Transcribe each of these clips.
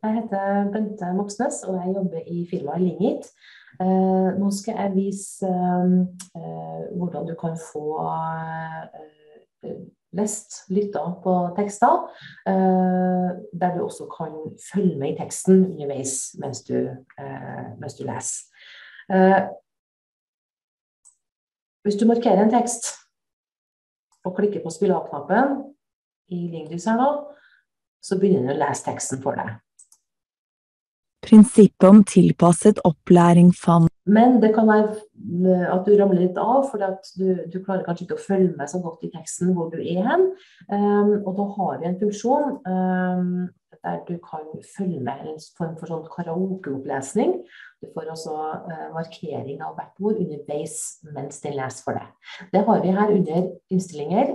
Jeg heter Bente Moxnes, og jeg jobber i firmaet Lingit. Nå skal jeg vise hvordan du kan få lyttet på tekster, der du også kan følge med i teksten underveis mens du leser. Hvis du markerer en tekst og klikker på spill av-knappen i Linglys her nå, så begynner du å lese teksten for deg. Prinsippet om tilpasset opplæring fant. Men det kan være at du ramler litt av, fordi at du klarer kanskje ikke å følge med så godt i teksten hvor du hen. Og da har vi en funksjon der du kan følge med en form for sånn karaoke-opplesning. Du får også markering av hvert ord underveis mens den leser for deg. Det har vi her under innstillinger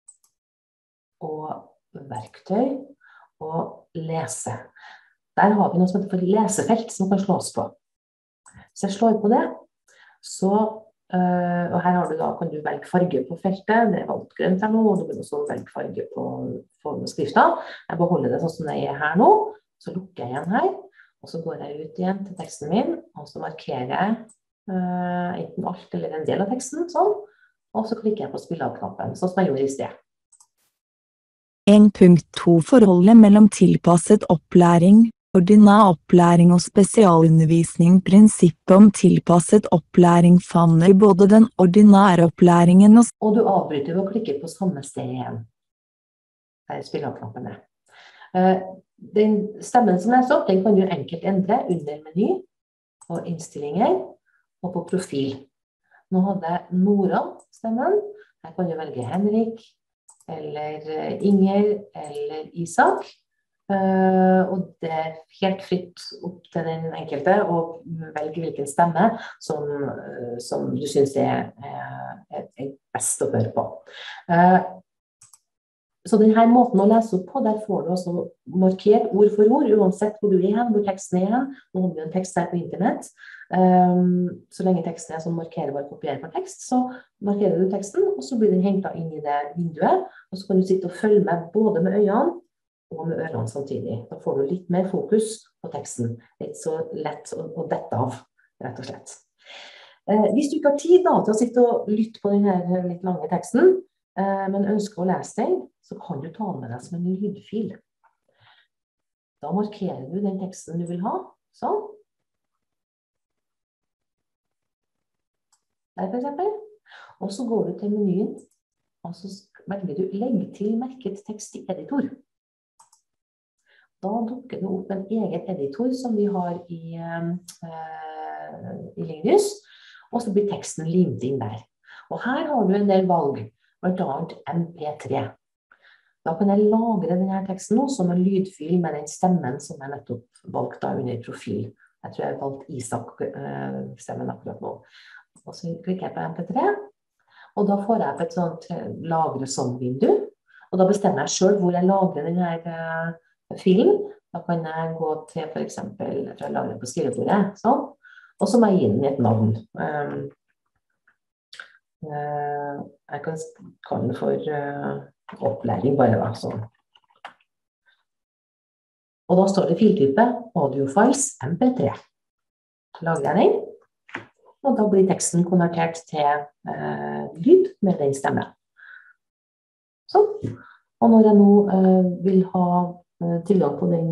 og verktøy og lese. Der har vi noe som heter for lesefelt som kan slås på. Hvis jeg slår på det, og her kan du velge farge på feltet. Det valgt grønt her nå, og du kan også velge farge på skriften. Jeg beholder det sånn som det her nå, så lukker jeg igjen her. Og så går jeg ut igjen til teksten min, og så markerer jeg enten alt eller en del av teksten, sånn. Og så klikker jeg på spill av-knappen, sånn som jeg gjorde i sted. 1.2 Forholdet mellom tilpasset opplæring, ordinær opplæring og spesialundervisning. Prinsippet om tilpasset opplæring favner både den ordinære opplæringen og du avbryter ved å klikke på samme sted igjen. Der spill av-knappen er. Den stemmen som leser opp, den kan du enkelt endre under meny og innstillinger og på profil. Nå hadde jeg Nora stemmen. Her kan du velge Henrik, eller Inger, eller Isak. Og det er helt fritt opp til den enkelte å velge hvilken stemme som du synes er best å høre på. Så denne måten å lese opp på, der får du også markert ord for ord, uansett hvor du hen, hvor teksten hen. Nå har vi en tekst her på internett. Så lenge teksten er sånn markerer og kopierer på tekst, så markerer du teksten, og så blir den hentet inn i det vinduet, og så kan du sitte og følge med både med øynene og med ørene samtidig. Da får du litt mer fokus på teksten. Det er ikke så lett å dette av, rett og slett. Hvis du ikke har tid til å sitte og lytte på denne litt lange teksten, men ønsker å lese den, så kan du ta den med deg som en lydfil. Da markerer du den teksten du vil ha, sånn. Der for eksempel. Og så går du til menyen, og så velger du legg til merket tekst i editor. Da dukker det opp en egen editor som vi har i Linglys, og så blir teksten limt inn der. Og her har du en del valg, blant annet MP3. Da kan jeg lagre denne teksten nå som en lydfil med den stemmen som jeg nettopp valgte under profil. Jeg tror jeg valgte Isak-stemmen akkurat nå. Og så klikker jeg på MP3, og da får jeg et sånt lagre som-vindu, og da bestemmer jeg selv hvor jeg lagrer denne filen. Da kan jeg gå til for eksempel, jeg tror jeg lagrer på skrivebordet, sånn, og så må jeg gi den et navn. Jeg kan kalle den for opplæring bare da, sånn. Og da står det filtype Audio Files MP3. Lager jeg den, og da blir teksten konvertert til lyd med den stemmen. Sånn. Og når jeg nå vil ha tilgang på den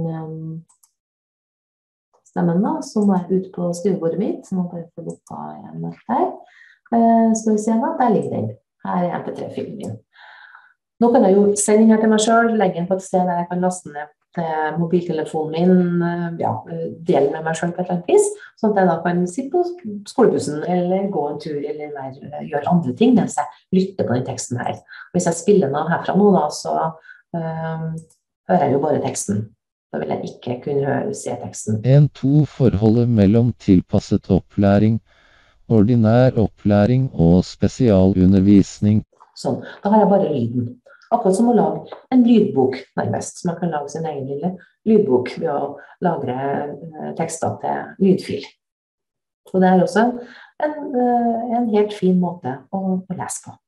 stemmen da, så må jeg ut på skrivebordet mitt, så må jeg bare få lukka igjen her. Skal vi se da, der ligger den. Her er MP3-filen min. Nå kan jeg jo sende den her til meg selv, legge den på et sted der jeg kan laste ned til mobiltelefonen min, ja, dele med meg selv på et eller annet vis, sånn at jeg da kan sitte på skolebussen, eller gå en tur, eller gjøre andre ting mens jeg lytter på den teksten her. Hvis jeg spiller den av herfra nå da, så hører jeg jo bare teksten. Da vil jeg ikke kunne se teksten. 1.2 Forholdet mellom tilpasset opplæring, ordinær opplæring og spesialundervisning. Sånn, da har jeg bare lyden. Akkurat som å lage en lydbok nærmest, som man kan lage sin egen lille lydbok ved å lagre tekster til lydfil. Så det er også en helt fin måte å lese på.